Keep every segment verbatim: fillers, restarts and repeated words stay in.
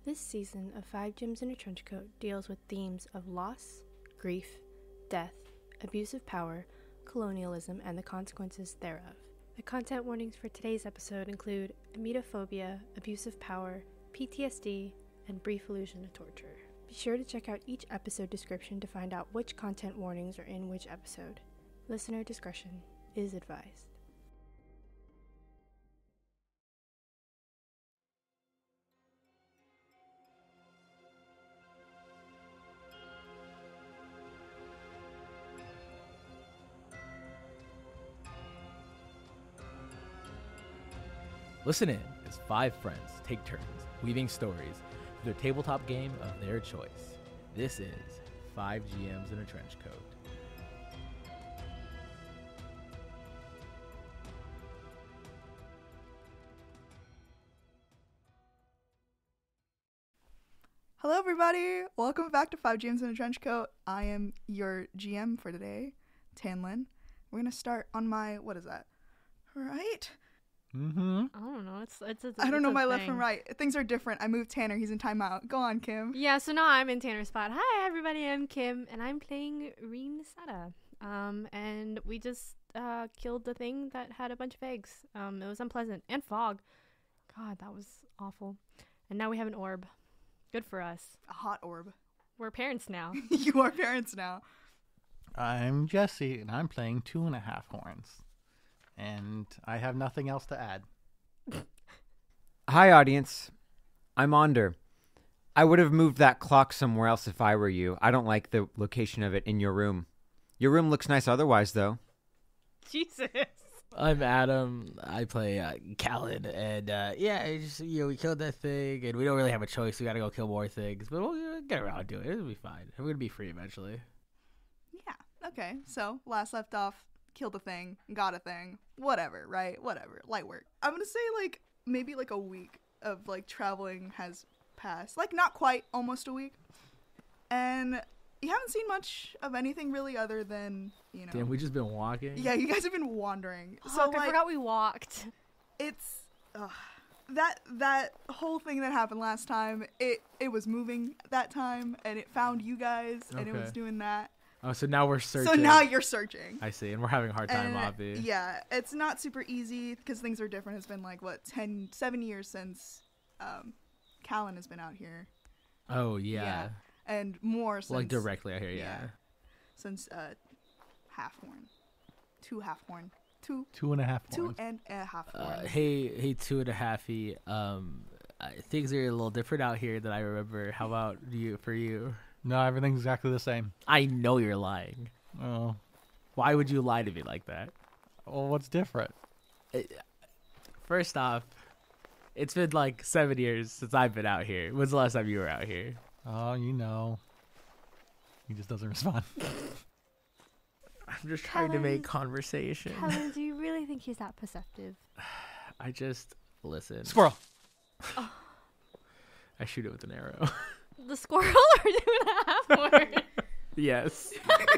This season of Five Gems in a Trench Coat deals with themes of loss, grief, death, abuse of power, colonialism, and the consequences thereof. The content warnings for today's episode include emetophobia, abuse of power, P T S D, and brief allusion to torture. Be sure to check out each episode description to find out which content warnings are in which episode. Listener discretion is advised. Listen in as five friends take turns weaving stories for their tabletop game of their choice. This is Five G Ms in a Trench Coat. Hello everybody, welcome back to Five G Ms in a Trench Coat. I am your G M for today, Tanlin. We're going to start on my, what is that, right? Mm-hmm. I don't know. It's it's. it's I don't it's know a my thing. left from right. Things are different. I moved Tanner. He's in timeout. Go on, Kim. Yeah, so now I'm in Tanner's spot. Hi, everybody. I'm Kim, and I'm playing Reen Sada. Um, and we just uh killed the thing that had a bunch of eggs. Um, it was unpleasant and fog. God, that was awful. And now we have an orb. Good for us. A hot orb. We're parents now. You are parents now. I'm Jesse, and I'm playing Two and a Half Horns. And I have nothing else to add. Hi, audience. I'm Onder. I would have moved that clock somewhere else if I were you. I don't like the location of it in your room. Your room looks nice otherwise, though. Jesus. I'm Adam. I play uh, Callan, and uh, yeah, it's just, you know, we killed that thing, and we don't really have a choice. We got to go kill more things, but we'll uh, get around to it. It'll be fine. We're gonna be free eventually. Yeah, okay. So, last left off, killed a thing, got a thing, whatever, right? Whatever. Light work. I'm going to say, like, maybe, like, a week of, like, traveling has passed. Like, not quite, almost a week. And you haven't seen much of anything really other than, you know. Damn, we just been walking. Yeah, you guys have been wandering. So So, I like, forgot we walked. it's ugh, that that whole thing that happened last time. It it was moving that time, and it found you guys, and it was Okay. doing that. Oh, so now we're searching. So now you're searching. I see, and we're having a hard time, And, obvi. yeah, it's not super easy because things are different. It's been like what ten, seven years since um, Callan has been out here, Oh yeah. Yeah. and more since Like directly out here, yeah. yeah. since uh, half horn, two half horn, two Two and a half two horns. and a half horn. Uh, hey, hey, two and a halfy. Um, uh, things are a little different out here than I remember. How about you? For you, No, everything's exactly the same. I know you're lying. Oh, Why would you lie to me like that? well, what's different? First off, it's been like seven years since I've been out here. When's the last time you were out here? Oh, you know. He just doesn't respond. I'm just trying to make conversation. Helen, do you really think he's that perceptive? I just listen. Squirrel. I shoot it with an arrow. The squirrel or two and a half horn? Yes.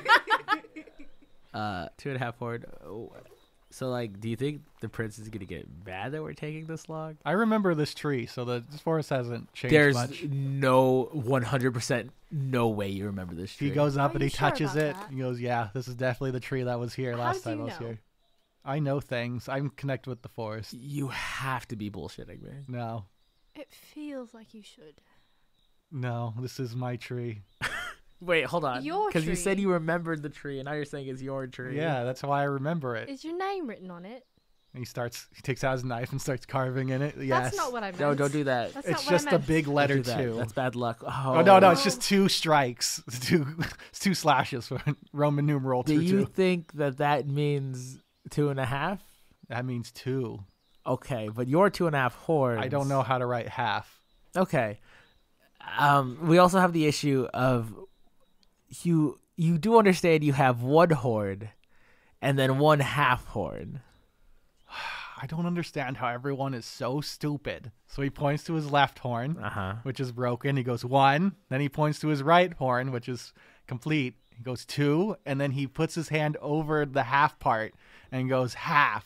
uh, two and a half horde. Oh, so, like, do you think the prince is gonna get mad that we're taking this long? I remember this tree, so the this forest hasn't changed There's much. no one hundred percent no way you remember this tree. He goes up Are and you he sure touches about it. that? He goes, yeah, this is definitely the tree that was here How last do time you I was know? here. I know things. I'm connected with the forest. You have to be bullshitting me. No. It feels like you should. No, this is my tree. Wait, hold on. Your Because you said tree. you remembered the tree, and now you're saying it's your tree. Yeah, that's why I remember it. Is your name written on it? And he starts, he takes out his knife and starts carving in it. Yes. That's not what I meant. No, don't do that. That's It's not just what I a meant. big Don't letter do that. two. That's bad luck. Oh, Oh, no, no, it's Oh. just two strikes. It's two, it's two slashes for Roman numeral Do two, you two. think that that means two and a half? That means two. Okay, but you're two and a half horns. I don't know how to write half. Okay. Um, we also have the issue of you. You do understand you have one horn, and then one half horn. I don't understand how everyone is so stupid. So he points to his left horn, Uh huh. which is broken. He goes one. Then he points to his right horn, which is complete. He goes two. And then he puts his hand over the half part and goes half.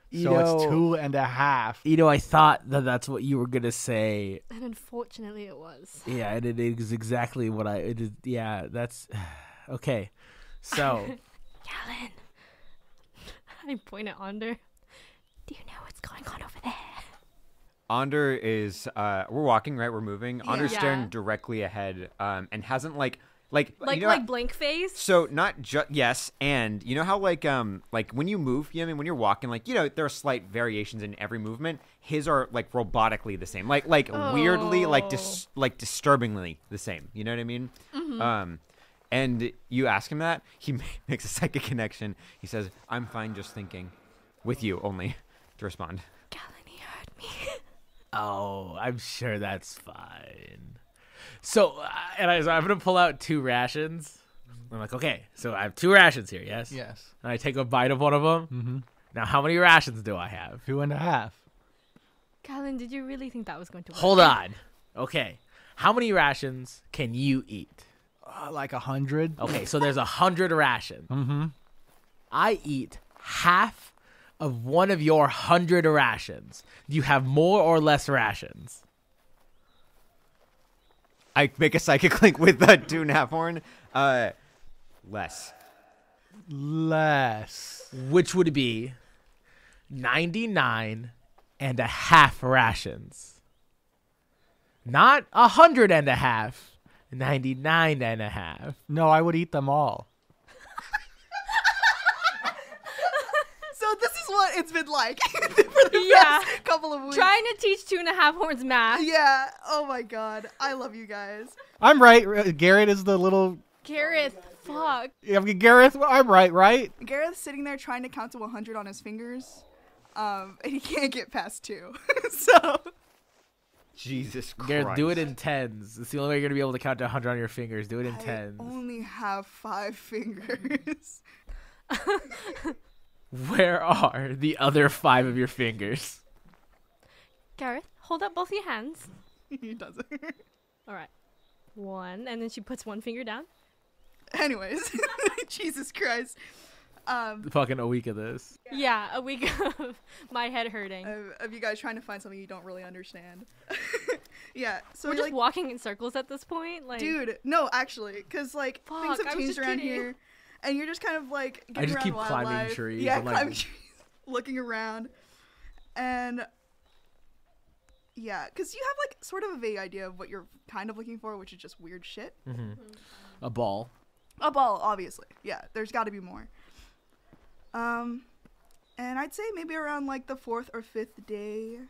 You so know, it's two and a half. You know, I thought that that's what you were gonna say. And unfortunately, it was. Yeah, and it is exactly what I. It is. Yeah, that's okay. So, Callan, I point at Onder. Do you know what's going on over there? Onder is, uh, we're walking, right? We're moving. Yeah. Onder's staring Yeah. directly ahead, um, and hasn't like, like, Like you know like how- blank face. So not just yes, and you know how like um like when you move, you know, what I mean, when you're walking, like you know there are slight variations in every movement. His are like robotically the same, like like weirdly, like dis- like disturbingly the same. You know what I mean? Mm-hmm. Um, and you ask him that, he makes a psychic connection. He says, "I'm fine, just thinking, with you only," to respond. Callan, he heard me. oh, I'm sure that's fine. So, uh, and I, so I'm gonna pull out two rations. I'm like, okay, so I have two rations here, yes? Yes. And I take a bite of one of them. Mm-hmm. Now, how many rations do I have? Two and a half. Callan, did you really think that was going to work? Hold on. Okay, how many rations can you eat? Uh, like a hundred. Okay, so there's a hundred rations. Mm-hmm. I eat half of one of your hundred rations. Do you have more or less rations? I make a psychic link with the two and a half horn. Uh, less. Less. Which would be ninety-nine and a half rations. Not a hundred and a half. ninety-nine and a half. No, I would eat them all. So this is what it's been like for the Yeah. past couple of weeks. Trying to teach two and a half horns math. Yeah. Oh my god. I love you guys. I'm right. R- Garrett is the little. Gareth, fuck. Yeah, Gareth, I'm right, right? Gareth's sitting there trying to count to one hundred on his fingers, um, and he can't get past two. So Jesus Christ. Garrett, do it in tens. It's the only way you're going to be able to count to one hundred on your fingers. Do it in I tens. only have five fingers. Where are the other five of your fingers? Gareth, hold up both your hands. He doesn't. All right. One, and then she puts one finger down. Anyways, Jesus Christ. Um, Fucking a week of this. Yeah, a week of my head hurting. of, of you guys trying to find something you don't really understand. Yeah. So We're you're just like, walking in circles at this point. Like, dude, no, actually, because like Fuck, things I have was changed just around kidding. here, and you're just kind of like getting I just around keep climbing wildlife. trees Yeah, and, like- climbing trees, looking around, and yeah, because you have like sort of a vague idea of what you're kind of looking for, which is just weird shit. Mm-hmm. A ball. A ball, obviously. Yeah, there's got to be more. Um, and I'd say maybe around like the fourth or fifth day.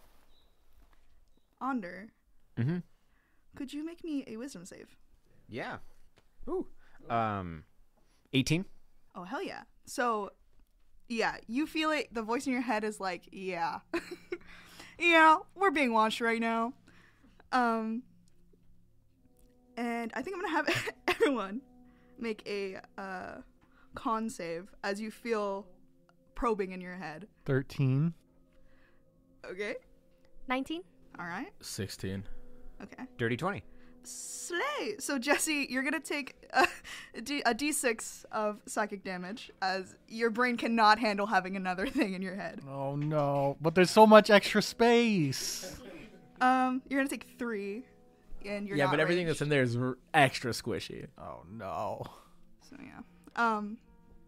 Onder, Mm-hmm. could you make me a wisdom save? Yeah. Ooh. Um, eighteen. Oh, hell yeah. So, yeah, you feel it. The voice in your head is like, yeah. Yeah, we're being watched right now. Um, and I think I'm going to have everyone make a uh, con save as you feel probing in your head. thirteen. Okay? nineteen? All right. sixteen. Okay. Dirty twenty. Slay. So Jesse, you're gonna take a, a, D, a d six of psychic damage as your brain cannot handle having another thing in your head. Oh no! But there's so much extra space. Um, you're gonna take three, and you're yeah, not but everything raged. that's in there is r- extra squishy. Oh no! So yeah. Um.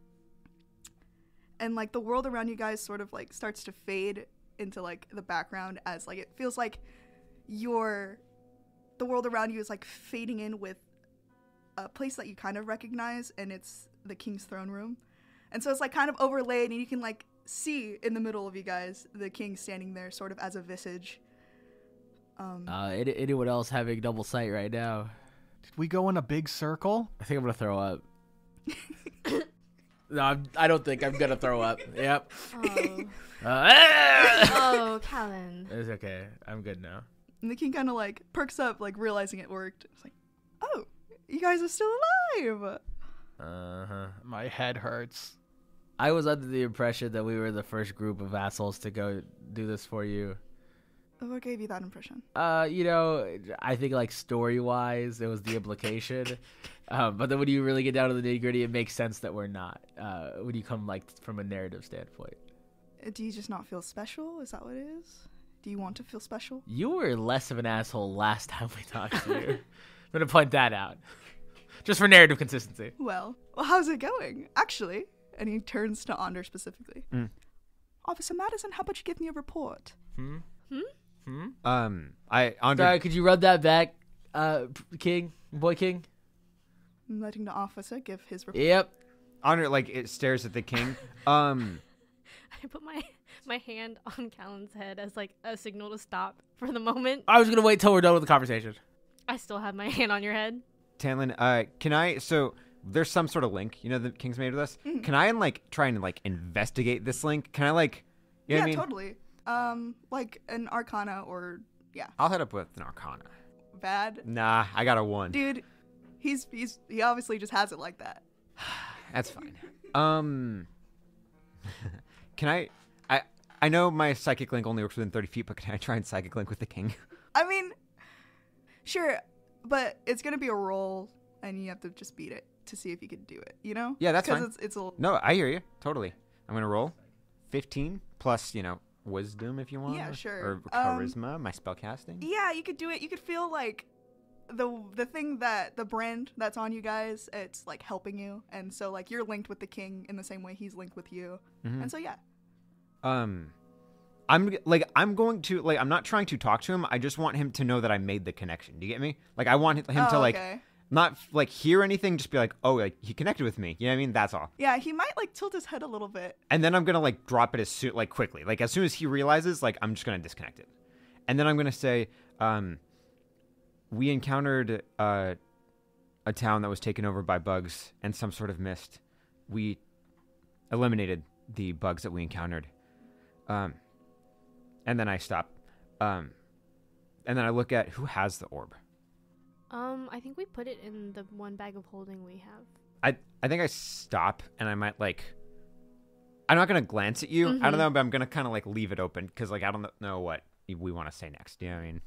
And like the world around you guys sort of like starts to fade into like the background as like it feels like your the world around you is like fading in with a place that you kind of recognize, and it's the king's throne room. And so it's like kind of overlaid, and you can like see in the middle of you guys the king standing there sort of as a visage. Um, Uh, any- anyone else having double sight right now? Did we go in a big circle? I think I'm gonna throw up. No, I'm, I don't think I'm gonna throw up. Yep. Oh. Uh, Oh, Callan. it's okay. I'm good now. and the king kind of like perks up, like realizing it worked. It's like, oh, you guys are still alive. Uh huh. My head hurts. I was under the impression that we were the first group of assholes to go do this for you. What gave you that impression? Uh, you know, I think like story wise, it was the implication. um, but then when you really get down to the nitty gritty, it makes sense that we're not. Uh, when you come like from a narrative standpoint. Uh, Do you just not feel special? Is that what it is? Do you want to feel special? You were less of an asshole last time we talked to you. I'm going to point that out. Just for narrative consistency. Well, well, how's it going? Actually, and he turns to Onder specifically. Mm. Officer Madison, how about you give me a report? Hmm? Hmm? Hmm? Um, I Andre. Sorry, could you rub that back, uh, King? Boy King? I'm letting the officer give his report. Yep. Andre like it stares at the king. Um, I put my my hand on Callan's head as like a signal to stop for the moment. I was going to wait till we're done with the conversation. I still have my hand on your head. Tanlin, uh, can I? So there's some sort of link, you know, the king's made with us. Mhm. Can I like try and like investigate this link? Can I like? You know Yeah, what I mean? totally. Um, like an Arcana or yeah, I'll head up with an Arcana. bad. Nah, I got a one. Dude, he's he's he obviously just has it like that. That's fine. Um, can I? I I know my psychic link only works within thirty feet, but can I try and psychic link with the king? I mean, sure, but it's gonna be a roll, and you have to just beat it to see if you can do it. You know? Yeah, that's fine. Because it's it's a little. No, I hear you totally. I'm gonna roll fifteen plus, you know, wisdom if you want. Yeah, or- sure. Or Um, charisma, my spell casting. Yeah, you could do it. You could feel like the the thing that the brand that's on you guys, it's like helping you, and so like you're linked with the king in the same way he's linked with you, Mhm. and so yeah. Um, I'm like I'm going to like I'm not trying to talk to him. I just want him to know that I made the connection. Do you get me? Like I want him Oh, to like okay. not like hear anything. Just be like, oh, like he connected with me. You know what I mean? That's all. Yeah, he might like tilt his head a little bit. And then I'm gonna like drop it as soon like quickly. Like as soon as he realizes, like I'm just gonna disconnect it. And then I'm gonna say, um, we encountered uh, a town that was taken over by bugs and some sort of mist. We eliminated the bugs that we encountered. Um, and then I stop. Um, and then I look at who has the orb. Um, I think we put it in the one bag of holding we have. I I think I stop and I might like. I'm not gonna glance at you. I Mhm. don't know, but I'm gonna kind of like leave it open because like I don't know what we want to say next. You know what I mean?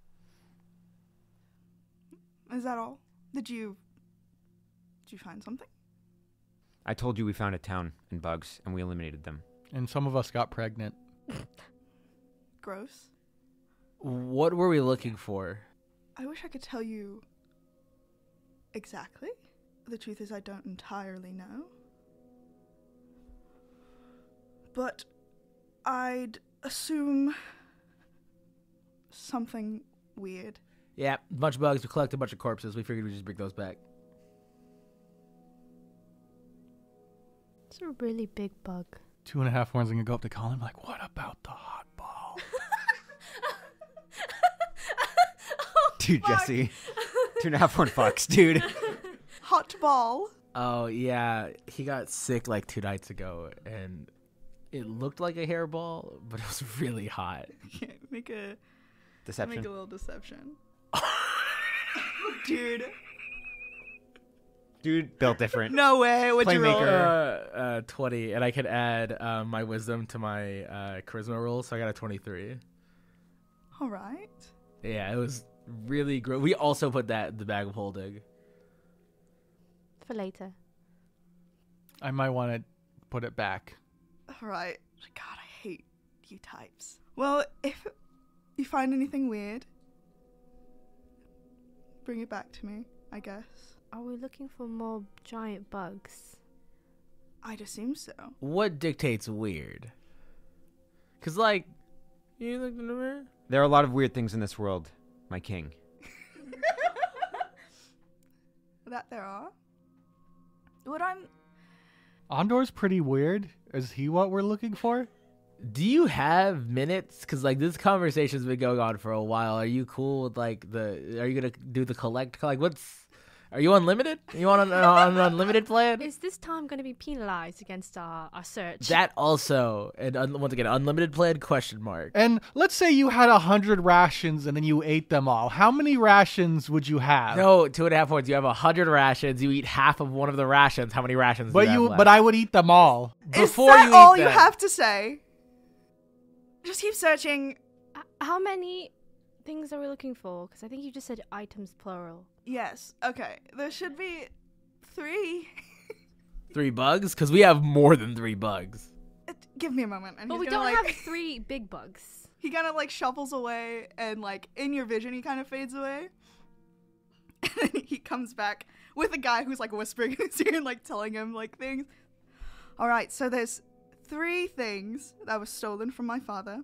Is that all? Did you did you find something? I told you we found a town in bugs and we eliminated them. And some of us got pregnant. Gross. What were we looking for? I wish I could tell you exactly. The truth is I don't entirely know. But I'd assume something weird. Yeah, a bunch of bugs. We collected a bunch of corpses. We figured we'd just bring those back. It's a really big bug. Two and a half horns and gonna go up to Colin like, what about the hot ball? Dude, Fuck. Jesse. Two and a half horn fucks, dude. Hot ball. Oh, yeah. He got sick like two nights ago, and it looked like a hairball, but it was really hot. make a Deception. make a little deception. Dude. Dude, built different. No way. What'd you roll? Uh, Playmaker. uh, twenty, and I could add um, my wisdom to my uh, charisma roll, so I got a twenty-three. All right. Yeah, it was really gross. We also put that in the bag of holding. For later. I might want to put it back. All right. God, I hate you types. Well, if you find anything weird, bring it back to me, I guess. Are we looking for more giant bugs? I'd assume so. What dictates weird? Because, like, you looked in the mirror? There are a lot of weird things in this world, my king. That there are. What I'm... Ondor's pretty weird. Is he what we're looking for? Do you have minutes? Because, like, this conversation's been going on for a while. Are you cool with, like, the... Are you going to do the collect? Like, what's... Are you unlimited? You want an, on an unlimited plan? Is this time going to be penalized against our, our search? That also, and un, once again, unlimited plan, question mark. And let's say you had a hundred rations and then you ate them all. How many rations would you have? No, two and a half points. You have a hundred rations. You eat half of one of the rations. How many rations but do you, you, have left? but I would eat them all. Before Is that you all eat you them. have to say? Just keep searching. H- how many things are we looking for? Because I think you just said items plural. Yes. Okay. There should be three. Three bugs? Because we have more than three bugs. It, give me a moment. And But he's we gonna, don't like, have three big bugs. He kind of like shuffles away, and like in your vision, he kind of fades away. And then he comes back with a guy who's like whispering in his ear and like telling him like things. All right, so there's three things that was stolen from my father.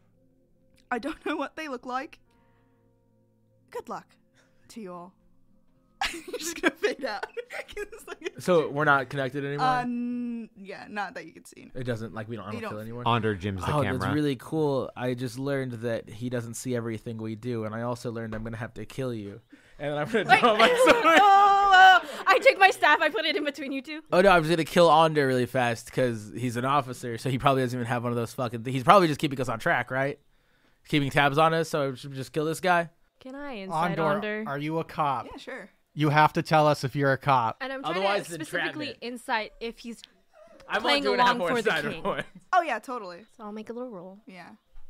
I don't know what they look like. Good luck to you all. You're just gonna fade out. Like, So we're not connected anymore? uh, n- yeah, not that you can see. It doesn't, like, we don't, I You don't feel don't- anymore? Onder Jim's the Oh, camera. that's really cool. I just learned that he doesn't see everything we do, and I also learned I'm going to have to kill you. And I'm going to draw my sword. oh, uh, I take my staff, I put it in between you two. Oh, no, I'm just going to kill Onder really fast because he's an officer, so he probably doesn't even have one of those fucking things. He's probably just keeping us on track, right? Keeping tabs on us, so I should just kill this guy? Can I inside Ondor, Onder? are you a cop? Yeah, sure. You have to tell us if you're a cop. And I'm trying Otherwise, to it's specifically entrapment. insight if he's I'm playing on two and a half along for horse the side king. point. Oh yeah, totally. So I'll make a little roll. Yeah.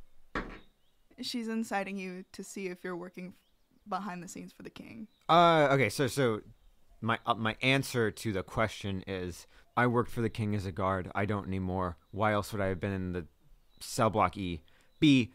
She's inciting you to see if you're working behind the scenes for the king. Uh, okay, so so my uh, my answer to the question is I worked for the king as a guard. I don't anymore. Why else would I have been in the cell block E? B.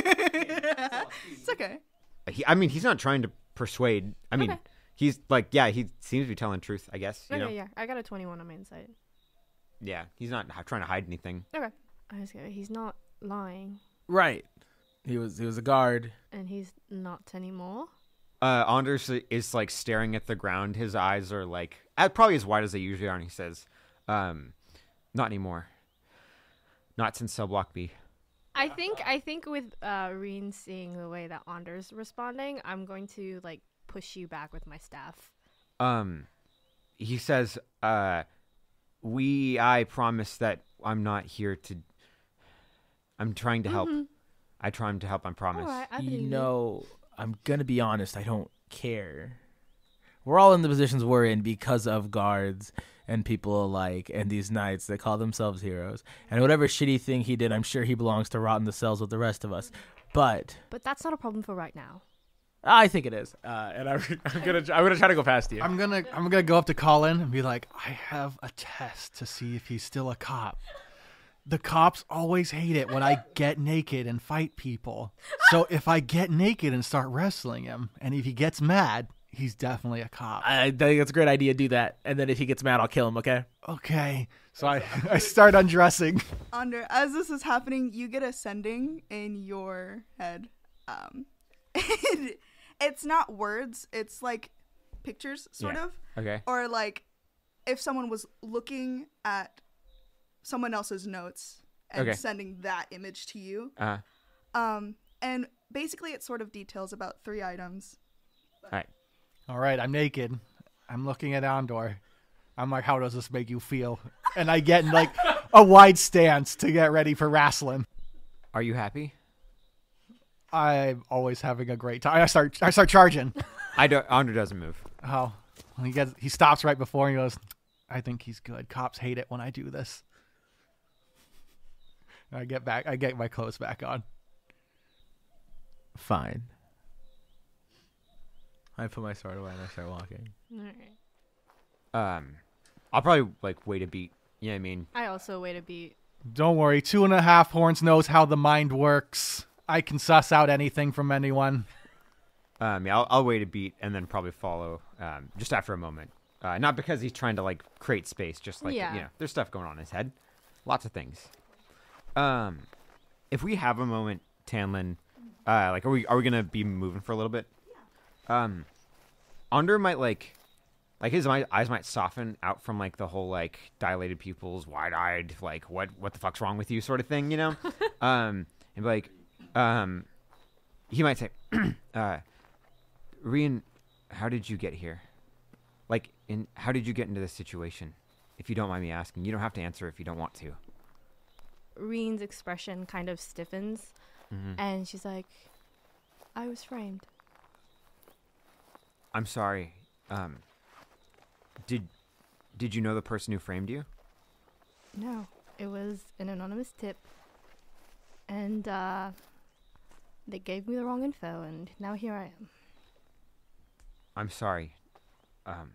It's okay. He, I mean, he's not trying to persuade. I mean, Okay. he's like, yeah, he seems to be telling truth. I guess. You Okay, know? yeah. I got a twenty-one on my insight. Yeah, he's not h- trying to hide anything. Okay. I was gonna, he's not lying. Right. He was he was a guard. And he's not anymore. Uh, Anders is like staring at the ground. His eyes are like uh, probably as wide as they usually are, and he says, um, "Not anymore. Not since cell block B." I think I think with uh Reen seeing the way that Anders responding, I'm going to like push you back with my staff. Um, he says, uh, we, I promise that I'm not here to, I'm trying to help. Mhm. I try to help, I promise. All right, I You believe you. know, I'm going to be honest, I don't care. We're all in the positions we're in because of guards and people alike and these knights that call themselves heroes. And whatever shitty thing he did, I'm sure he belongs to rot in the cells with the rest of us. But But that's not a problem for right now. I think it is. Uh, and I'm, I'm going to I'm gonna try to go past you. I'm gonna I'm gonna go up to Colin and be like, I have a test to see if he's still a cop. The cops always hate it when I get naked and fight people. So if I get naked and start wrestling him, and if he gets mad, he's definitely a cop. I think it's a great idea. Do that. And then if he gets mad, I'll kill him, okay? Okay. So I, I start undressing. Under as this is happening, you get a sending in your head. Um, it, it's not words; it's like pictures, sort Yeah. of, Okay. or like if someone was looking at someone else's notes and Okay. sending that image to you. Uh, Um, and basically, it sort of details about three items. all right. All right, I'm naked. I'm looking at Andor. I'm like, how does this make you feel? And I get in like a wide stance to get ready for wrestling. Are you happy? I'm always having a great time. I start I start charging. I don't, Andre doesn't move. Oh, he gets he stops right before and he goes, I think he's good. Cops hate it when I do this. I get back. I get my clothes back on. Fine. I put my sword away and I start walking. All right. Um, I'll probably like wait a beat. You know what I mean? I also wait a beat. Don't worry. Two and a half horns knows how the mind works. I can suss out anything from anyone. Um, yeah, I'll, I'll wait a beat and then probably follow. Um, just after a moment. Uh, not because he's trying to like create space. Just like Yeah. you know, there's stuff going on in his head. Lots of things. Um, if we have a moment, Tanlin, uh, like, are we are we gonna be moving for a little bit? Um, Under might like, like his mi- eyes might soften out from like the whole like dilated pupils, wide-eyed, like what what the fuck's wrong with you sort of thing, you know? um, and be like, um, he might say, uh, Rian, how did you get here? Like, in how did you get into this situation? If you don't mind me asking, you don't have to answer if you don't want to. Reen's expression kind of stiffens, Mm-hmm. and she's like, I was framed. I'm sorry. Um, did did you know the person who framed you? No, it was an anonymous tip, and uh, they gave me the wrong info, and now here I am. I'm sorry. Um,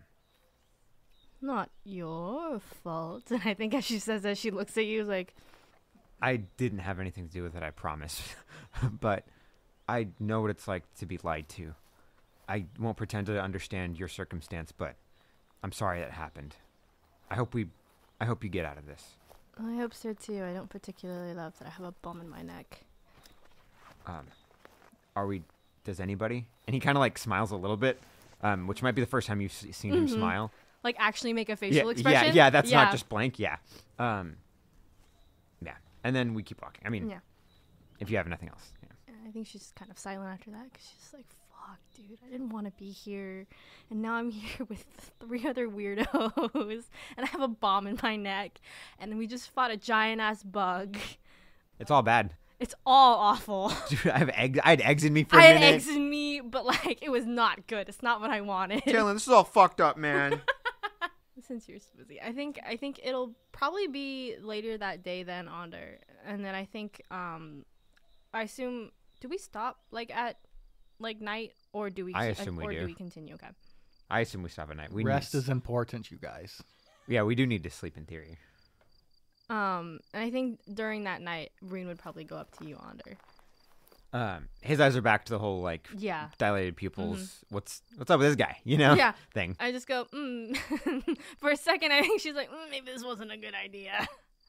Not your fault. And I think as she says that, she looks at you like, I didn't have anything to do with it, I promise. But I know what it's like to be lied to. I won't pretend to understand your circumstance, but I'm sorry that happened. I hope we, I hope you get out of this. I hope so too. I don't particularly love that I have a bum in my neck. Um, are we, does anybody? And he kind of like smiles a little bit, um, which might be the first time you've s- seen Mm-hmm. him smile. Like actually make a facial yeah, expression? Yeah, yeah, that's yeah. not just blank, yeah. Um, yeah, and then we keep walking. I mean, Yeah. if you have nothing else. Yeah. I think she's kind of silent after that because she's like, fuck, dude, I didn't want to be here. And now I'm here with three other weirdos. And I have a bomb in my neck. And we just fought a giant-ass bug. It's all bad. It's all awful. Dude, I have eggs. I had eggs in me for I a had minute. eggs in me, but, like, it was not good. It's not what I wanted. Kaylin, this is all fucked up, man. Since you're so busy, I think I think it'll probably be later that day then Onder, and then I think um, I assume do we stop like at like night or do we? I assume we or do. do we continue? Okay. I assume we stop at night. We Rest need, is important, you guys. Yeah, we do need to sleep in theory. Um, and I think during that night, Reen would probably go up to you, Onder. Um, his eyes are back to the whole like Yeah. dilated pupils. What's what's up with this guy? You know? Yeah. Thing. I just go, mm. For a second, I think she's like, mm, maybe this wasn't a good idea.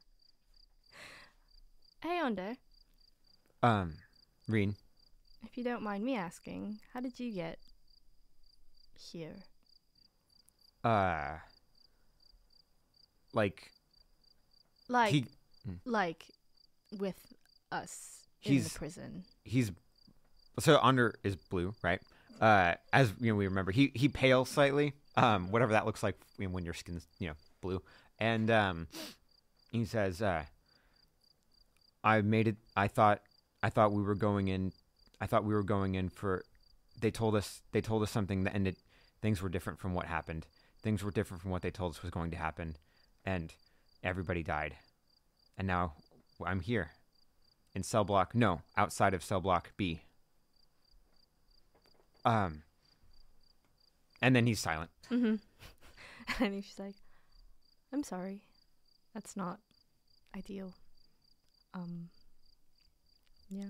Hey, Onder, Um, Reen. if you don't mind me asking, how did you get here? Uh, like Like, he like, with us in the He's- prison. he's so Under is blue, right? Uh, as you know, we remember he he pales slightly. Um, whatever that looks like when when your skin's you know blue, and um, he says, uh, I made it. I thought I thought we were going in. I thought we were going in for. They told us. They told us something that ended. Things were different from what happened. Things were different from what they told us was going to happen, and everybody died. And now I'm here. In cell block, no, outside of cell block B. Um, and then he's silent. Mm-hmm. And he's just like, I'm sorry. That's not ideal. Um, yeah.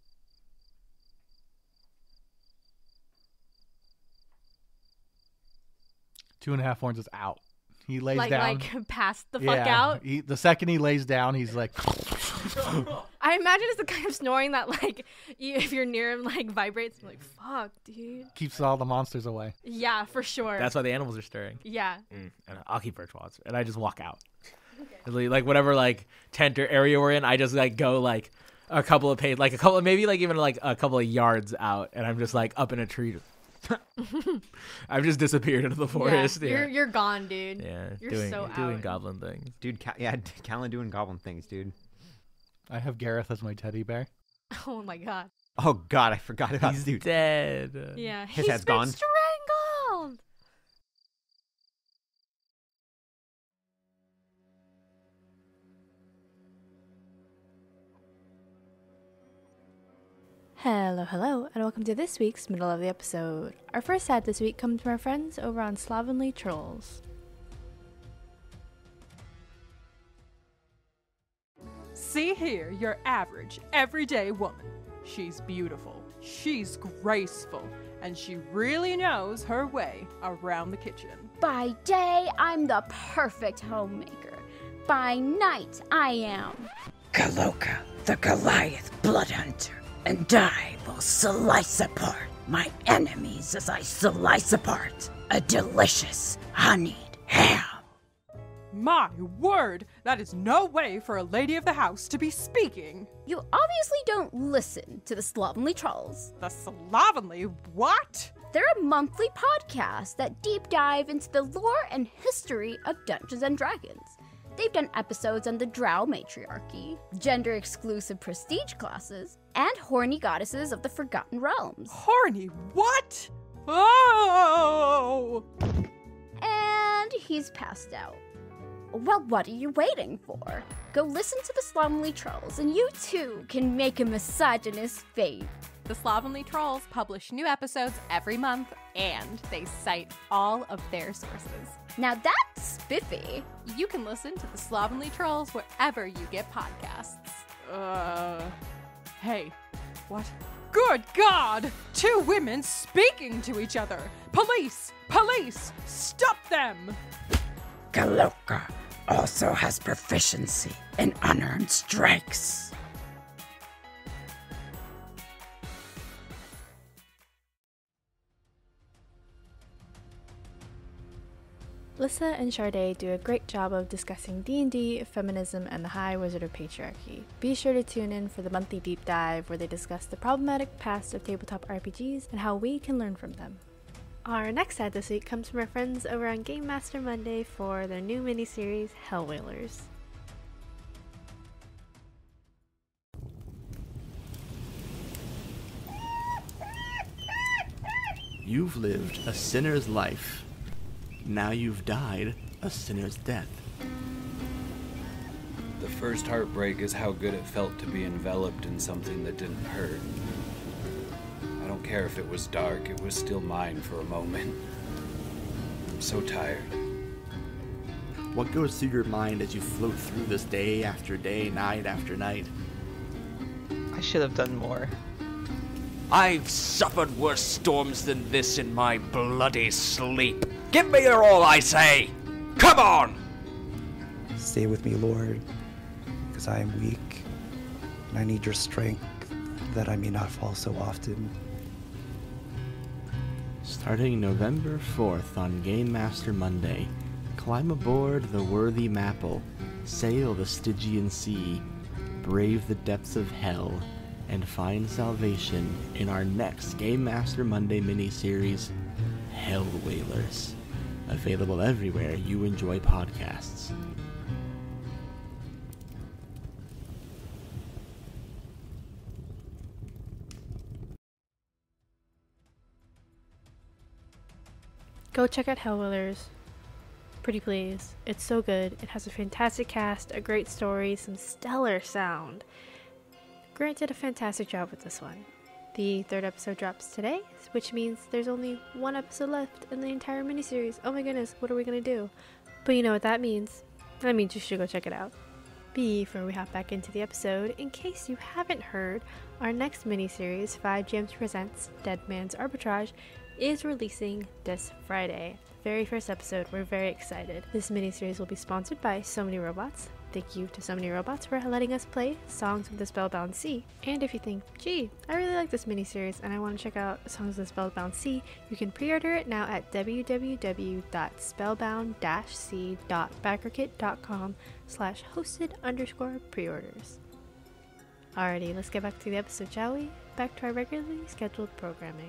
Two and a half horns is out. He lays Like, down. like, pass the fuck yeah, out. He, the second he lays down, he's like, I imagine it's the kind of snoring that, like, you, if you're near him, like, vibrates. I'm like, fuck, dude. keeps all the monsters away. Yeah, for sure. That's why the animals are stirring. yeah. Mm. And I'll keep birch watch, and I just walk out. Okay. Like whatever like tent or area we're in, I just like go like a couple of paces, like a couple, maybe like even like a couple of yards out, and I'm just like up in a tree. I've just disappeared into the forest. Yeah. Yeah, You're, you're gone, dude. yeah, You're doing so doing out. goblin things. Dude, Ca- yeah, Callan doing goblin things, dude. I have Gareth as my teddy bear. Oh, my God. Oh, God, I forgot about He's dude. dead. Yeah. His He's head's been gone? strangled. Hello, hello, and welcome to this week's middle of the episode. Our first ad this week comes from our friends over on Slovenly Trulls. See here, your average, everyday woman. She's beautiful, she's graceful, and she really knows her way around the kitchen. By day, I'm the perfect homemaker. By night, I am. Kaloka, the Goliath blood hunter, and I will slice apart my enemies as I slice apart a delicious honeyed ham. My word, that is no way for a lady of the house to be speaking. You obviously don't listen to the Slovenly Trulls. The slovenly what? They're a monthly podcast that deep dive into the lore and history of Dungeons and Dragons. They've done episodes on the Drow matriarchy, gender-exclusive prestige classes, and horny goddesses of the Forgotten Realms. Horny what? Oh! And he's passed out. Well, what are you waiting for? Go listen to the Slovenly Trulls, and you too can make a misogynist fate. The Slovenly Trulls publish new episodes every month, and they cite all of their sources. Now that's spiffy. You can listen to the Slovenly Trulls wherever you get podcasts. Uh, hey, what? Good God! Two women speaking to each other! Police! Police! Stop them! Galoka also has proficiency in unearned strikes. Lissa and Sade do a great job of discussing D and D, feminism, and the high wizard of patriarchy. Be sure to tune in for the monthly deep dive where they discuss the problematic past of tabletop R P Gs and how we can learn from them. Our next ad this week comes from our friends over on Game Master Monday for their new miniseries, Hellwhalers. You've lived a sinner's life. Now you've died a sinner's death. The first heartbreak is how good it felt to be enveloped in something that didn't hurt. I don't care if it was dark, it was still mine for a moment. I'm so tired. What goes through your mind as you float through this day after day, night after night? I should have done more. I've suffered worse storms than this in my bloody sleep. Give me your all, I say! Come on! Stay with me, Lord, because I am weak, and I need your strength that I may not fall so often. Starting November fourth on Game Master Monday, climb aboard the worthy Mapple, sail the Stygian Sea, brave the depths of hell, and find salvation in our next Game Master Monday miniseries, Hellwhalers. Available everywhere you enjoy podcasts. Go check out Hellwhalers. Pretty please. It's so good. It has a fantastic cast, a great story, some stellar sound. Grant did a fantastic job with this one. The third episode drops today, which means there's only one episode left in the entire miniseries. Oh my goodness, what are we gonna do? But you know what that means. That means you should go check it out. Before we hop back into the episode, in case you haven't heard, our next miniseries, five G Ms Presents Dead Man's Arbitrage, is releasing this Friday. Very first episode, we're very excited. This miniseries will be sponsored by So Many Robots. Thank you to So Many Robots for letting us play Songs of the Spellbound Sea. And if you think, gee, I really like this miniseries and I want to check out Songs of the Spellbound Sea, you can pre-order it now at w w w dot spellbound dash sea dot backerkit dot com slash hosted underscore pre-orders. Alrighty, let's get back to the episode, shall we? Back to our regularly scheduled programming.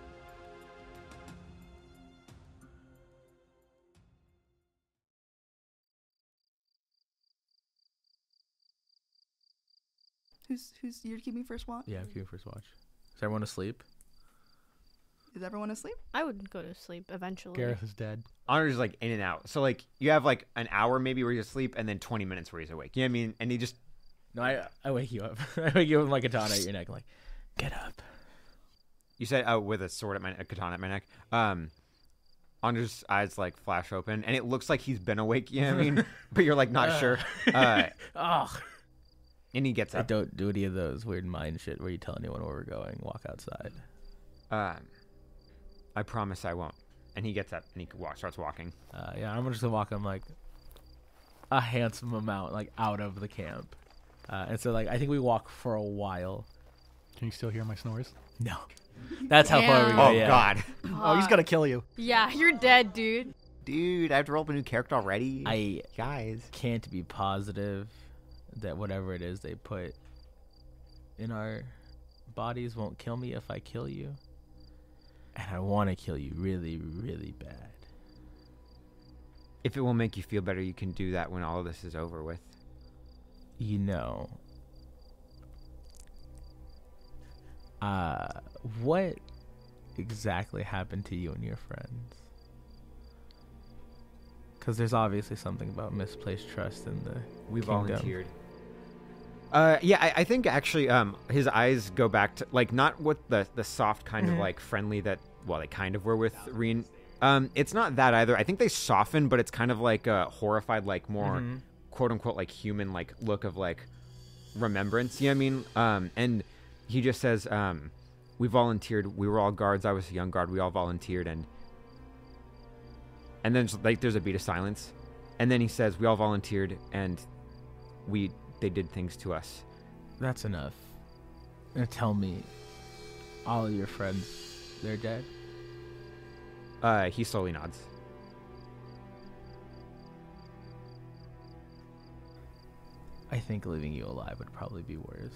Who's who's you're keeping first watch? Yeah, I'm keeping first watch. Is everyone asleep? Is everyone asleep? I would go to sleep eventually. Gareth is dead. Honor's like in and out. So like you have like an hour maybe where he's asleep and then twenty minutes where he's awake. You know what I mean? And he just No, I I wake you up. I wake you up with my katana at your neck, like, get up. You said oh with a sword at my a katana at my neck. Um Honor's eyes like flash open and it looks like he's been awake, you know what I mean? But you're like not sure. Uh oh. And he gets up. I don't do any of those weird mind shit where you tell anyone where we're going, walk outside. Um, I promise I won't. And he gets up and he walk, starts walking. Uh, yeah, I'm just gonna walk him like a handsome amount, like out of the camp. Uh, and so like I think we walk for a while. Can you still hear my snores? No. That's how far we go. Oh yeah. God. Oh, he's gonna kill you. Yeah, you're dead, dude. Dude, I have to roll up a new character already. I guys can't be positive that whatever it is they put in our bodies won't kill me if I kill you. And I want to kill you really, really bad. If it will make you feel better, you can do that when all of this is over with. You know, uh, what exactly happened to you and your friends? Because there's obviously something about misplaced trust in the We kingdom. volunteered. Uh, yeah, I, I think actually, um, his eyes go back to like not with the the soft kind Mhm. of like friendly that well they kind of were with Reen. Um, it's not that either. I think they soften, but it's kind of like a horrified, like more Mhm. quote unquote like human like look of like, remembrance. You know what I mean? Um, and he just says, um, we volunteered. We were all guards. I was a young guard. We all volunteered. And and then like there's a beat of silence. And then he says, we all volunteered and we they did things to us. That's enough. Now tell me, all of your friends, they're dead? Uh, he slowly nods. I think leaving you alive would probably be worse.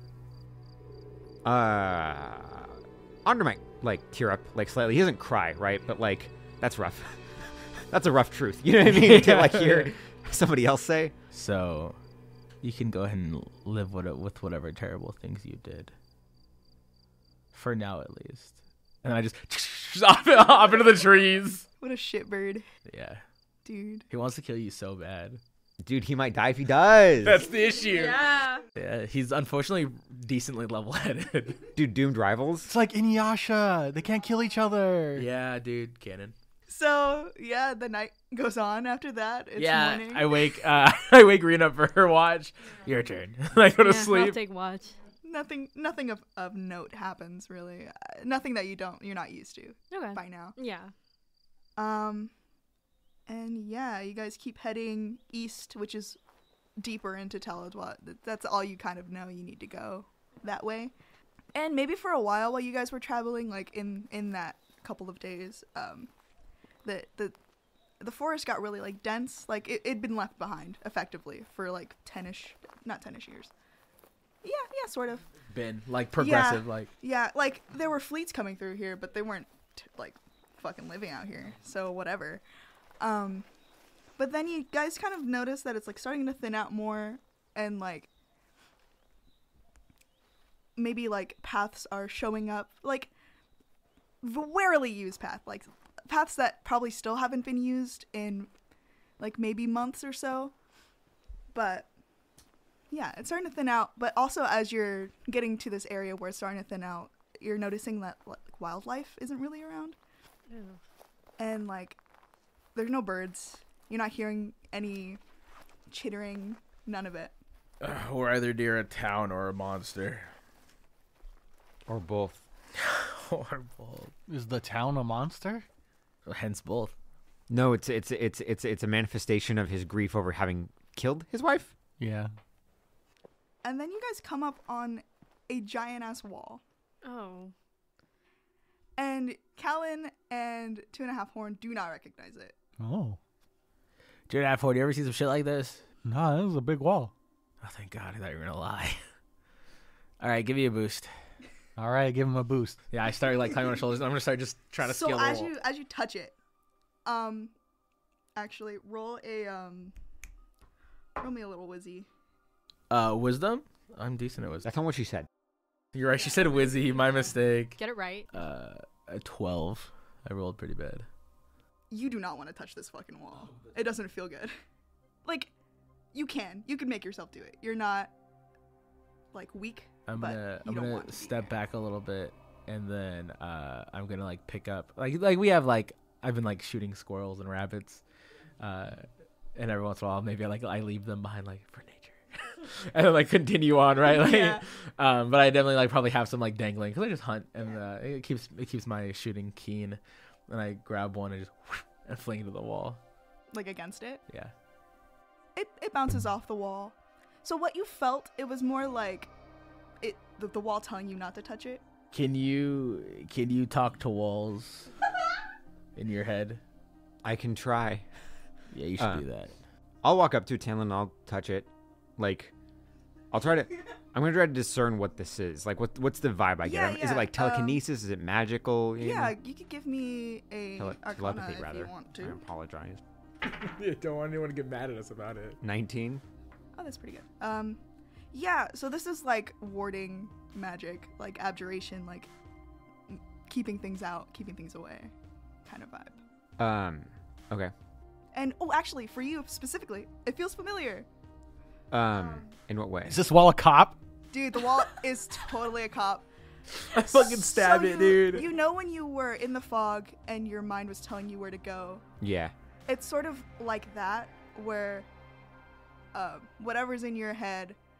Uh, Andre might like tear up like slightly. He doesn't cry, right? But like that's rough. That's a rough truth. You know what I mean? To like hear somebody else say. So, you can go ahead and live with it, with whatever terrible things you did. For now, at least. And I just off, off into the trees. What a shitbird. Yeah. Dude. He wants to kill you so bad. Dude, he might die if he does. That's the issue. Yeah. Yeah, he's unfortunately decently level-headed. Dude, doomed rivals. It's like Inuyasha. They can't kill each other. Yeah, dude, canon. So, yeah, the night goes on after that. It's yeah, morning. I wake uh, I wake Rena up for her watch. Your turn. I go to Yeah, sleep. I'll take watch. Nothing nothing of, of note happens, really. Uh, nothing that you don't, you're not used to Okay. by now. Yeah. Um, and yeah, you guys keep heading east, which is deeper into Taladwa. That's all you kind of know. You need to go that way. And maybe for a while while you guys were traveling, like in, in that couple of days, um, the the the forest got really like dense. Like it, it'd been left behind effectively for like ten-ish, not ten-ish years. Yeah, yeah, sort of. Been like progressive, yeah, like yeah, like there were fleets coming through here, but they weren't t- like fucking living out here. So whatever. Um, but then you guys kind of notice that it's like starting to thin out more, and like maybe like paths are showing up, like rarely used path, like paths that probably still haven't been used in like maybe months or so. But yeah, it's starting to thin out. But also as you're getting to this area where it's starting to thin out, you're noticing that like wildlife isn't really around. Ew. And like there's no birds. You're not hearing any chittering, none of it. uh, we're either near a town or a monster. Or both. Or both. Is the town a monster? Hence both. No, it's it's it's it's it's a manifestation of his grief over having killed his wife. Yeah. And then you guys come up on a giant ass wall. Oh. And Callan and Two and a Half Horn do not recognize it. Oh. Two and a half horn, you ever see some shit like this? No, this is a big wall. Oh, thank God. I thought you were going to lie. All right, give me a boost. All right, give him a boost. Yeah, I started like climbing on shoulders. I'm going to start just trying to so scale the as wall. you as you touch it, um, actually roll a um, roll me a little whizzy. Uh, wisdom? I'm decent at wisdom. That's not what she said. You're right. She said Wizzy. My mistake. Get it right. Uh, a twelve. I rolled pretty bad. You do not want to touch this fucking wall. It doesn't feel good. Like, you can. You can make yourself do it. You're not, like, weak. I'm but gonna you I'm don't gonna want to step back a little bit, and then uh, I'm gonna like pick up like like we have like I've been like shooting squirrels and rabbits, uh, and every once in a while maybe I like I leave them behind like for nature, and then like continue on right like, Yeah. um, but I definitely like probably have some like dangling because I just hunt and uh, it keeps it keeps my shooting keen, and I grab one and just whoosh, and fling it to the wall. Like, against it. Yeah. It it bounces off the wall. So what you felt, it was more like it the, the wall telling you not to touch it. Can you can you talk to walls in your head? I can try. Yeah, you should Uh, do that. I'll walk up to Talon and I'll touch it. Like, I'll try to. I'm gonna try to discern what this is. Like, what what's the vibe I get? Yeah, Is yeah, it like telekinesis? is it magical? You Yeah, know? you could give me a Tele- Arcana telepathy, if rather. you want I to. apologize. Don't want anyone to get mad at us about it. nineteen. Oh, that's pretty good. Um, yeah. So this is like warding magic, like abjuration, like m- keeping things out, keeping things away, kind of vibe. Um. Okay. And oh, actually, for you specifically, it feels familiar. Um. In what way? Is this wall a cop? Dude, the wall is totally a cop. I fucking stabbed So it, you- dude. You know when you were in the fog and your mind was telling you where to go? Yeah. It's sort of like that, where uh, whatever's in your head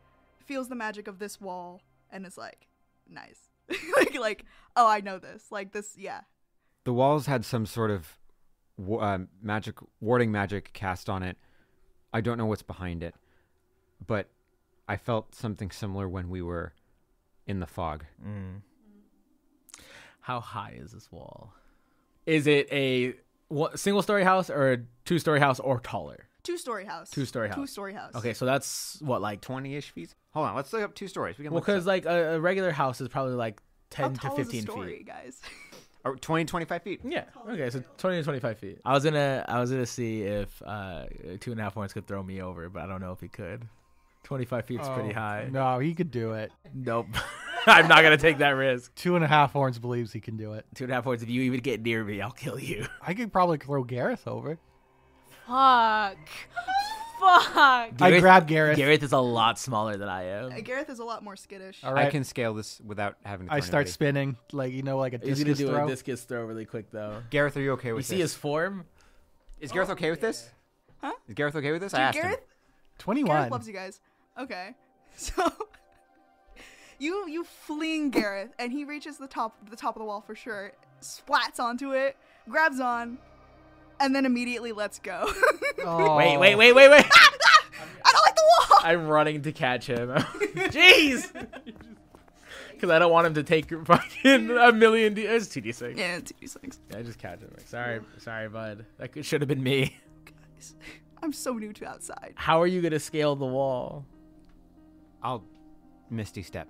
feels the magic of this wall and is like, nice. like, like, oh, I know this. Like this, yeah. The walls had some sort of wa- uh, magic, warding magic cast on it. I don't know what's behind it, but I felt something similar when we were in the fog. Mm. How high is this wall? Is it a one, single-story house or a two-story house or taller? Two-story house. Two-story house. Two-story house. Okay, so that's what, like twenty-ish feet? Hold on, let's look up two stories. We can well, look this because up. like a, a regular house is probably like ten How tall to fifteen is a story, feet. guys? Or twenty, twenty-five feet. Yeah. Okay, so twenty to twenty-five feet. I was gonna, I was gonna see if uh, two and a half horns could throw me over, but I don't know if he could. Twenty-five feet's pretty Oh, high. No, he could do it. Nope. I'm not gonna take that risk. Two and a half horns believes he can do it. Two and a half horns. If you even get near me, I'll kill you. I could probably throw Gareth over. Fuck. Fuck. I grab Gareth. Gareth is a lot smaller than I am. Uh, Gareth is a lot more skittish. All right. I can scale this without having to I throw start anybody. spinning, like, you know, like a He's gonna discus do throw. a discus throw really quick though. Gareth, are you okay You with see this? his form? Is Gareth okay with this? Huh? Is Gareth okay with this? Dude, I asked Gareth, him. twenty-one. Gareth loves you guys. Okay. So you you fling Gareth and he reaches the top the top of the wall for sure, splats onto it, grabs on, and then immediately lets go. Oh. Wait, wait, wait, wait, wait. I don't like the wall. I'm running to catch him. Jeez. Because I don't want him to take fucking a million. D- it's two D six. Yeah, two D six. Yeah, I just catch him. Like, sorry, sorry, bud. That could, should have been me. Guys, I'm so new to outside. How are you gonna scale the wall? I'll Misty Step.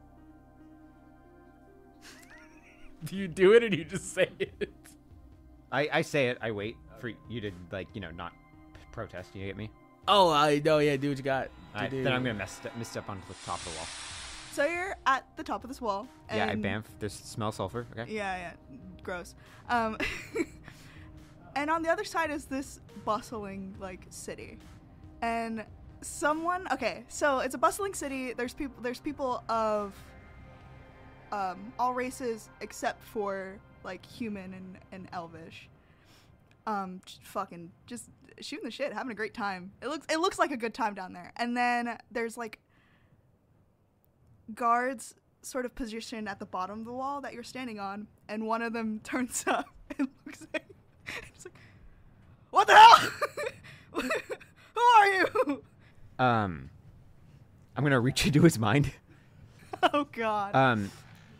Do you do it or do you just say it? I, I say it. I wait for you to, like, you know, not p- protest. You get me? Oh, I know. Yeah, do what you got. All right, Do- then I'm gonna mess misstep onto the top of the wall. So you're at the top of this wall. And Yeah, I bamf. There's smell sulfur. Okay. Yeah, yeah. Gross. Um, and on the other side is this bustling, like, city. And someone... Okay, so it's a bustling city. There's people There's people of um, all races except for, like, human and, and elvish. Um, just fucking just shooting the shit, having a great time. It looks it looks like a good time down there. And then there's, like, guards sort of positioned at the bottom of the wall that you're standing on, and one of them turns up and looks at you. It's like, what the hell? Who are you? Um, I'm gonna reach into his mind. Oh God. Um,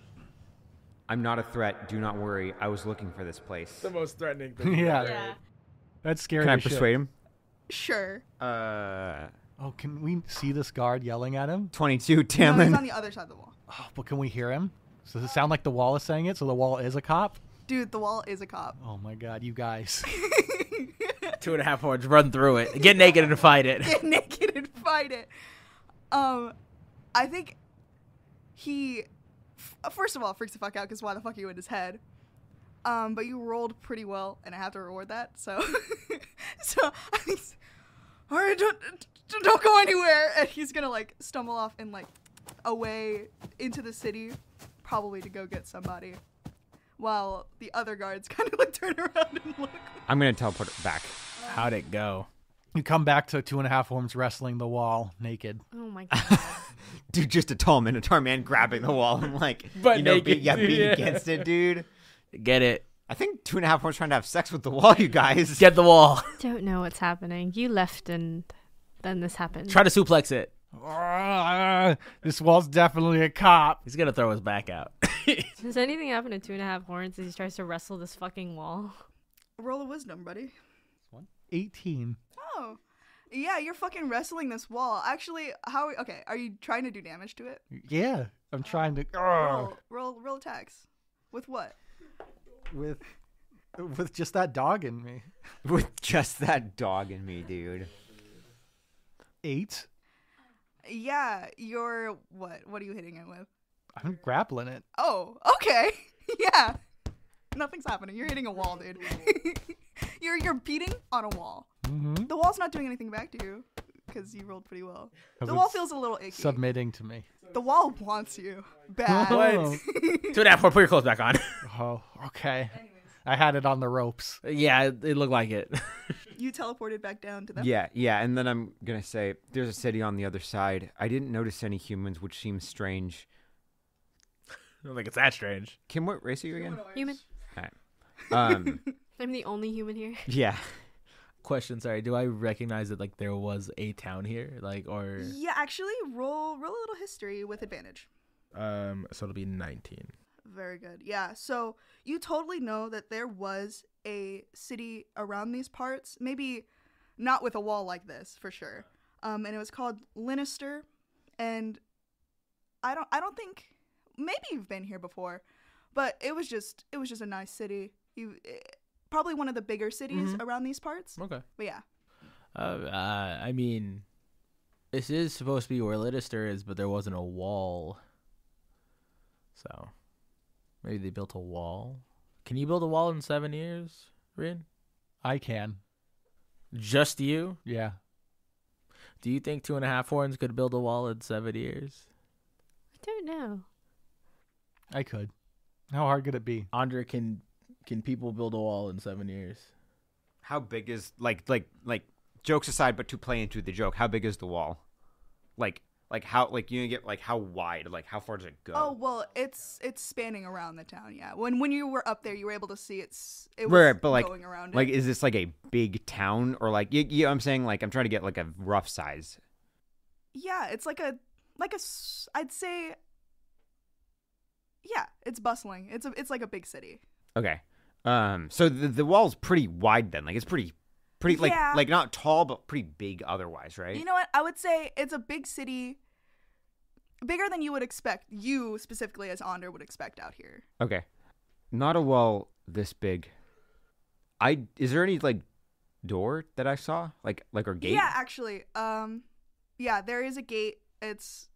I'm not a threat. Do not worry. I was looking for this place. The most threatening thing. Yeah. ever. Yeah. That's scary. Can I as shit. persuade him? Sure. Uh, Oh, can we see this guard yelling at him? twenty-two. No, Tamlin. he's on the other side of the wall. Oh, but can we hear him? So does it sound like the wall is saying it? So the wall is a cop? Dude, the wall is a cop. Oh my God, you guys. Two and a half horns, run through it. Get naked and fight it. Get naked and fight it. Um, I think he, f- first of all, freaks the fuck out because why the fuck are you in his head? Um, but you rolled pretty well, and I have to reward that. So, so I think, all right, don't don't go anywhere. And he's gonna like stumble off and like away into the city, probably to go get somebody, while the other guards kind of like turn around and look. I'm gonna teleport back. How'd it go? You come back to two and a half horns wrestling the wall naked. Oh my God. Dude, just a tall Minotaur man grabbing the wall and like, But you know, naked, be, yeah, dude, being yeah. against it, dude. Get it. I think two and a half horns trying to have sex with the wall, you guys. Get the wall. Don't know what's happening. You left and then this happened. Try to suplex it. Ah, this wall's definitely a cop. He's gonna throw his back out. Does anything happen to two and a half horns as he tries to wrestle this fucking wall? Roll a wisdom, buddy. eighteen. Oh, yeah, you're fucking wrestling this wall. Actually, how? Okay, are you trying to do damage to it? Yeah, I'm trying to. Roll, roll, roll attacks. With what? With, with just that dog in me. With just that dog in me, dude. Eight. Yeah, you're what? What are you hitting it with? I'm grappling it. Oh, okay. Yeah. Nothing's happening. You're hitting a wall, dude. you're you're beating on a wall. Mm-hmm. The wall's not doing anything back to you because you rolled pretty well. 'Cause The wall it's feels a little icky. Submitting to me. The wall wants you bad. Oh. Two and a half horn, put your clothes back on. Oh, okay. I had it on the ropes. Yeah, it, it looked like it. You teleported back down to them? Yeah, yeah, and then I'm going to say there's a city on the other side. I didn't notice any humans, which seems strange. I don't think it's that strange. Kim, what race are you again? Human. All right. Um, I'm the only human here. yeah. Question, sorry. Do I recognize that like there was a town here, like or? Yeah, actually, roll roll a little history with advantage. Um, so it'll be nineteen. Very good. Yeah, so you totally know that there was a city around these parts. Maybe not with a wall like this, for sure. Um, and it was called Linister. And I don't, I don't think. Maybe you've been here before, but it was just, it was just a nice city. You. It, Probably one of the bigger cities mm-hmm. around these parts. Okay. But yeah. Uh, uh, I mean, this is supposed to be where Linister is, but there wasn't a wall. So, maybe they built a wall. Can you build a wall in seven years, Rin? I can. Just you? Yeah. Do you think Two and a Half Horns could build a wall in seven years? I don't know. I could. How hard could it be? Andre, can can people build a wall in seven years? How big is like like like jokes aside, but to play into the joke, how big is the wall? Like like how like you get like how wide? Like how far does it go? Oh well, it's it's spanning around the town. Yeah. When when you were up there, you were able to see it's it was right, but like going around. like it. is this like a big town or like you, you know what I'm saying like I'm trying to get like a rough size. Yeah, it's like a like a s- I'd say. Yeah, it's bustling. It's a it's like a big city. Okay. Um, so the the wall's pretty wide then. Like it's pretty, pretty like Yeah. like not tall but pretty big otherwise, right? You know what? I would say it's a big city, bigger than you would expect. You specifically, as Onder, would expect out here. Okay, not a wall this big. I is there any like door that I saw like like or gate? Yeah, actually, um, yeah, there is a gate. It's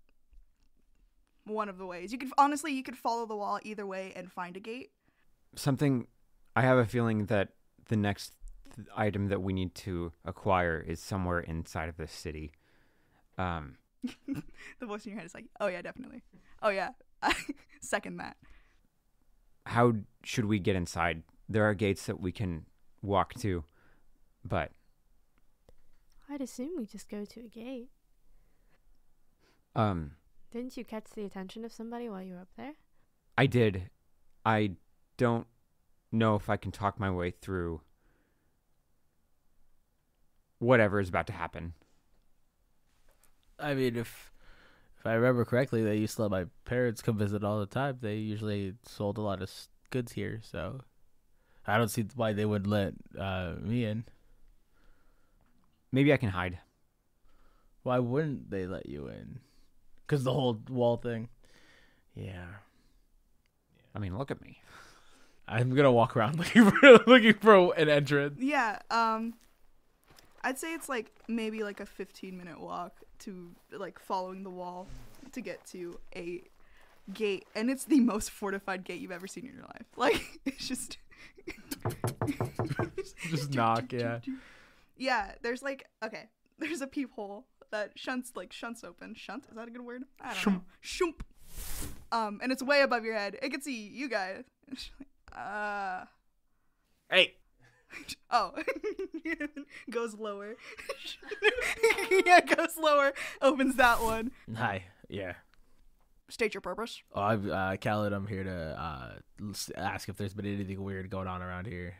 one of the ways you could honestly you could follow the wall either way and find a gate. Something. I have a feeling that the next th- item that we need to acquire is somewhere inside of this city. Um, The voice in your head is like, "Oh yeah, definitely. Oh yeah, I second that." how should we get inside? There are gates that we can walk to, but I'd assume we just go to a gate. um, Didn't you catch the attention of somebody while you were up there? I did. I don't know if I can talk my way through whatever is about to happen. I mean, if if I remember correctly, they used to let my parents come visit all the time. They usually sold a lot of s- goods here, so I don't see why they would let uh, me in. Maybe I can hide. Why wouldn't they let you in? Because the whole wall thing. Yeah. I mean, look at me. I'm gonna walk around looking for looking for an entrance. Yeah, um, I'd say it's like maybe like a fifteen minute walk to like following the wall to get to a gate, and it's the most fortified gate you've ever seen in your life. Like it's just Just knock, yeah. Yeah, there's like okay, there's a peephole that shunts like shunts open. Shunt, is that a good word? I don't know. Shump. Um, and it's way above your head. It can see you guys. Uh. Hey. Oh. Goes lower. Yeah, goes lower. Opens that one. Hi. Yeah. State your purpose. Oh, I'm uh, Khaled. I'm here to uh, s- ask if there's been anything weird going on around here.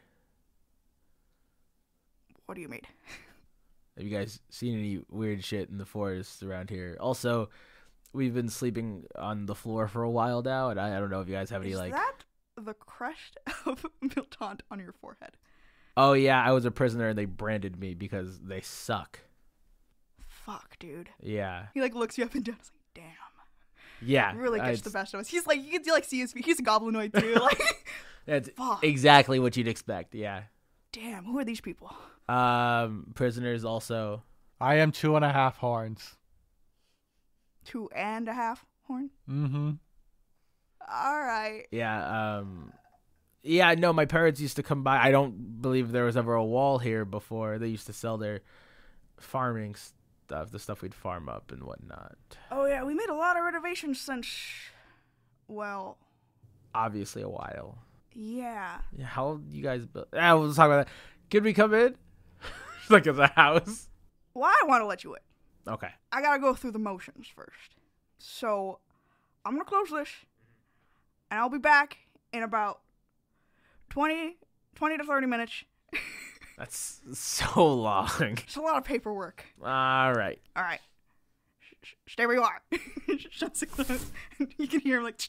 What do you mean? Have you guys seen any weird shit in the forest around here? Also, we've been sleeping on the floor for a while now, and I, I don't know if you guys have any Is like. that the crest of Miltant on your forehead? Oh yeah, I was a prisoner and they branded me because they suck. Fuck, dude. Yeah. He like looks you up and down. He's like, damn. Yeah. Really I- gets the best of us. He's like, you can like see his. He's a goblinoid too. Like, That's Fuck. exactly what you'd expect. Yeah. damn. Who are these people? Um, prisoners also. I am two and a half horns. Two and a half horn. Mm-hmm. All right. Yeah. Um. Yeah. No, my parents used to come by. I don't believe there was ever a wall here before. They used to sell their farming stuff, the stuff we'd farm up and whatnot. Oh yeah, we made a lot of renovations since. Well, Obviously, a while. yeah. Yeah, how you guys built? Ah, we'll talk about that. Could we come in? like it's a house. Well, I want to let you in. Okay. I gotta go through the motions first. So, I'm gonna close this, and I'll be back in about twenty, twenty to thirty minutes. That's so long. It's a lot of paperwork. All right. All right. Sh- sh- stay where you are. Shuts it closed. You can hear him like...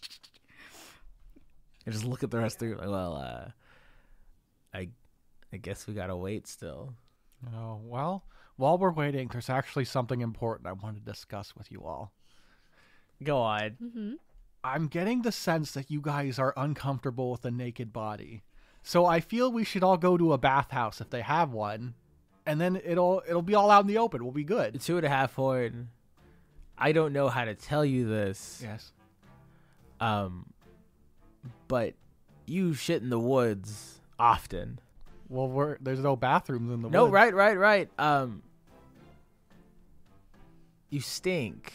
I just look at the rest of you like, well, uh, I, I guess we gotta wait still. Oh, well, while we're waiting, there's actually something important I want to discuss with you all. Go on. Mm-hmm. I'm getting the sense that you guys are uncomfortable with a naked body. So I feel we should all go to a bathhouse if they have one, and then it'll it'll be all out in the open. We'll be good. Two and a half horn. I don't know how to tell you this. Yes. Um, but you shit in the woods often. Well, we're, there's no bathrooms in the no, woods. No, right, right, right. Um, you stink.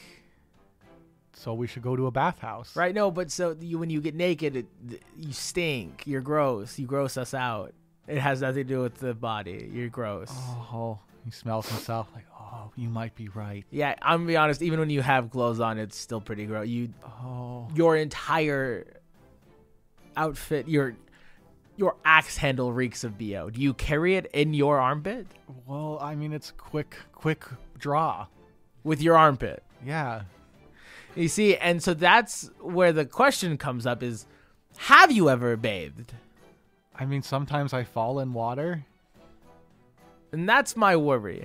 So we should go to a bathhouse. Right, no, but so you, when you get naked, it, you stink. You're gross. You gross us out. It has nothing to do with the body. You're gross. Oh, he smells himself like, oh, you might be right. Yeah, I'm going to be honest. Even when you have clothes on, it's still pretty gross. You, oh. Your entire outfit, your your axe handle reeks of B O. Do you carry it in your armpit? Well, I mean, it's quick, quick draw. With your armpit? Yeah. You see, and so that's where the question comes up is, have you ever bathed? I mean, sometimes I fall in water. And that's my worry.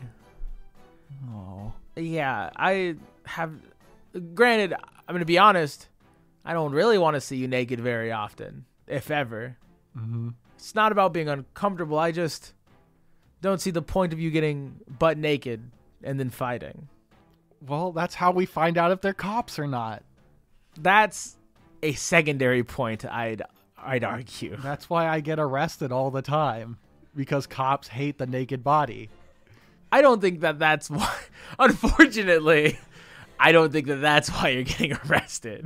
Oh. Yeah, I have... Granted, I'm going to be honest, I don't really want to see you naked very often, if ever. Mm-hmm. It's not about being uncomfortable. I just don't see the point of you getting butt naked and then fighting. Well, that's how we find out if they're cops or not. That's a secondary point, I'd I'd argue. That's why I get arrested all the time, because cops hate the naked body. I don't think that that's why, unfortunately, I don't think that that's why you're getting arrested.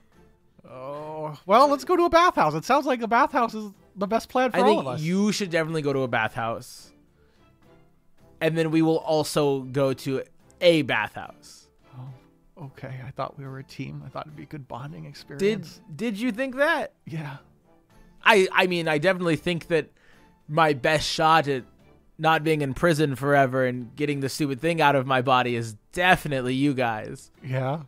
Oh, well, let's go to a bathhouse. It sounds like a bathhouse is the best plan for I all think of us. You should definitely go to a bathhouse. And then we will also go to a bathhouse. Oh, okay. I thought we were a team. I thought it'd be a good bonding Did experience. Did you think that? Yeah. I I mean, I definitely think that my best shot at not being in prison forever and getting the stupid thing out of my body is definitely you guys. Yeah.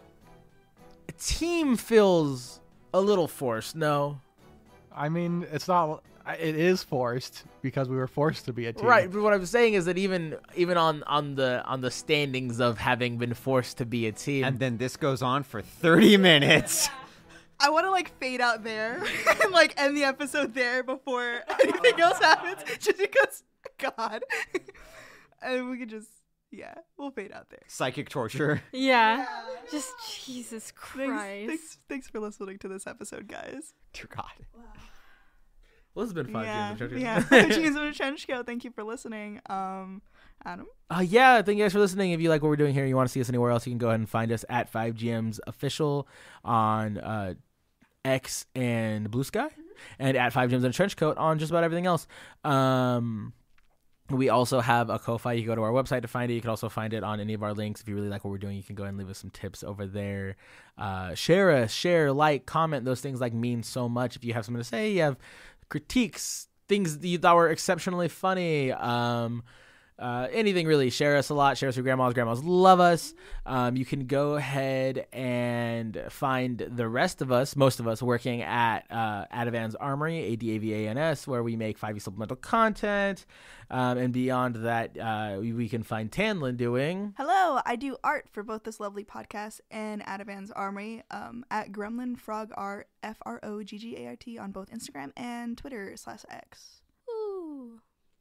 A team feels a little forced, no? I mean, it's not... It is forced because we were forced to be a team. Right, but what I'm saying is that even even on, on the on the standings of having been forced to be a team, And then this goes on for thirty minutes. I want to like fade out there and like end the episode there before anything else happens, just because, God, and we could just, yeah, we'll fade out there. Psychic torture. Yeah. Just Jesus Christ. Thanks, thanks, thanks for listening to this episode, guys. Dear God. Wow. Well, this has been five yeah, years of trench yeah. Five years of a trench coat. Thank you for listening. Um, Adam? Uh, yeah, thank you guys for listening. If you like what we're doing here and you want to see us anywhere else, you can go ahead and find us at five G M's Official on uh, X and Blue Sky, and at five G M's in a Trench Coat on just about everything else. Um, we also have a Ko-Fi. You can go to our website to find it. You can also find it on any of our links. If you really like what we're doing, you can go ahead and leave us some tips over there. Uh, share us, share, like, comment. Those things like mean so much. If you have something to say, you have critiques, things that you thought were exceptionally funny, um, uh, anything really, share us a lot. Share us with grandmas. Grandmas love us. Um, you can go ahead and find the rest of us, most of us, working at uh, Adavan's Armory, A D A V A N S, where we make five E supplemental content. Um, and beyond that, uh, we, we can find Tanlin doing... Hello, I do art for both this lovely podcast and Adavan's Armory um, at Gremlin Frog Art, F R O G G A R T on both Instagram and Twitter slash X. Ooh.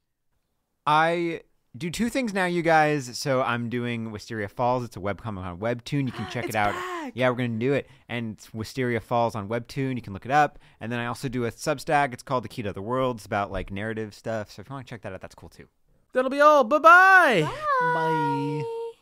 I do two things now, you guys. So I'm doing Wisteria Falls. It's a webcomic on Webtoon. You can check It's it out. back. Yeah, we're going to do it. And it's Wisteria Falls on Webtoon. You can look it up. And then I also do a Substack. It's called The Key to the World. It's about like narrative stuff. So if you want to check that out, that's cool too. That'll be all. Bye-bye. Bye. Bye.